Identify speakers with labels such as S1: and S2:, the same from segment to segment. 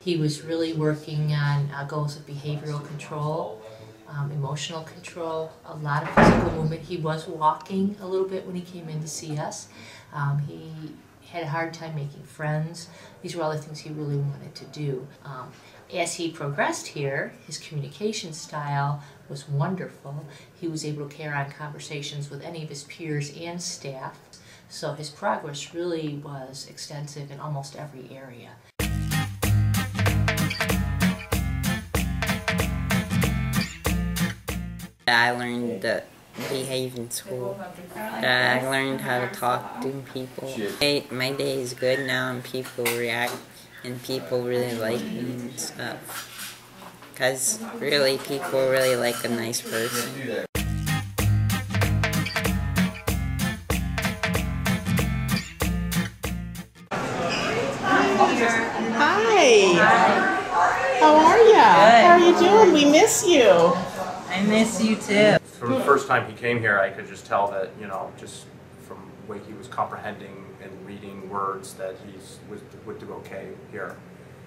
S1: He was really working on goals of behavioral control, emotional control, a lot of physical movement. He was walking a little bit when he came in to see us. He had a hard time making friends. These were all the things he really wanted to do. As he progressed here, his communication style was wonderful. He was able to carry on conversations with any of his peers and staff. So his progress really was extensive in almost every area.
S2: I learned to behave in school. I learned how to talk to people. My day is good now, and people react, and people really like me and stuff. Because really, people really like a nice person.
S3: Hi. How are you? How are you doing? We miss you.
S4: I miss you too.
S5: From the first time he came here, I could just tell that, just from the way he was comprehending and reading words, that he would do okay here.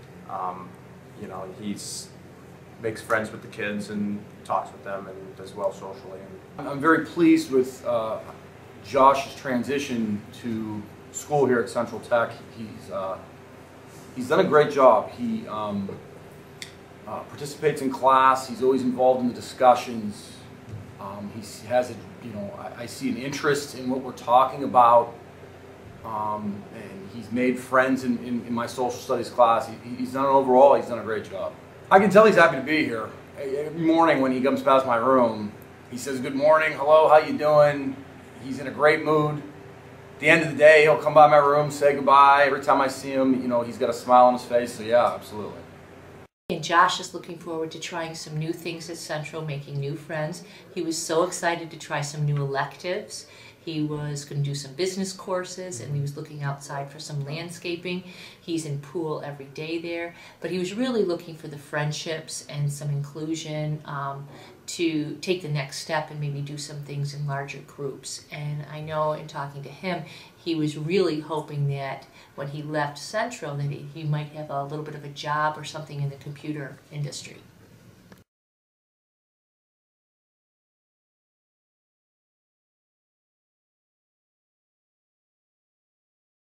S5: He's makes friends with the kids and talks with them and does well socially.
S6: I'm very pleased with Josh's transition to school here at Central Tech. He's done a great job. He participates in class. He's always involved in the discussions. He has I see an interest in what we're talking about, and he's made friends in my social studies class. He's done overall. He's done a great job. I can tell he's happy to be here. Every morning when he comes past my room, he says, "Good morning, hello, how you doing?" He's in a great mood. At the end of the day, he'll come by my room, say goodbye. Every time I see him, he's got a smile on his face. So yeah, absolutely.
S1: And Josh is looking forward to trying some new things at Central, making new friends. He was so excited to try some new electives. He was going to do some business courses, and he was looking outside for some landscaping. He's in pool every day there, but he was really looking for the friendships and some inclusion to take the next step and maybe do some things in larger groups. And I know in talking to him, he was really hoping that when he left Central that he might have a little bit of a job or something in the computer industry.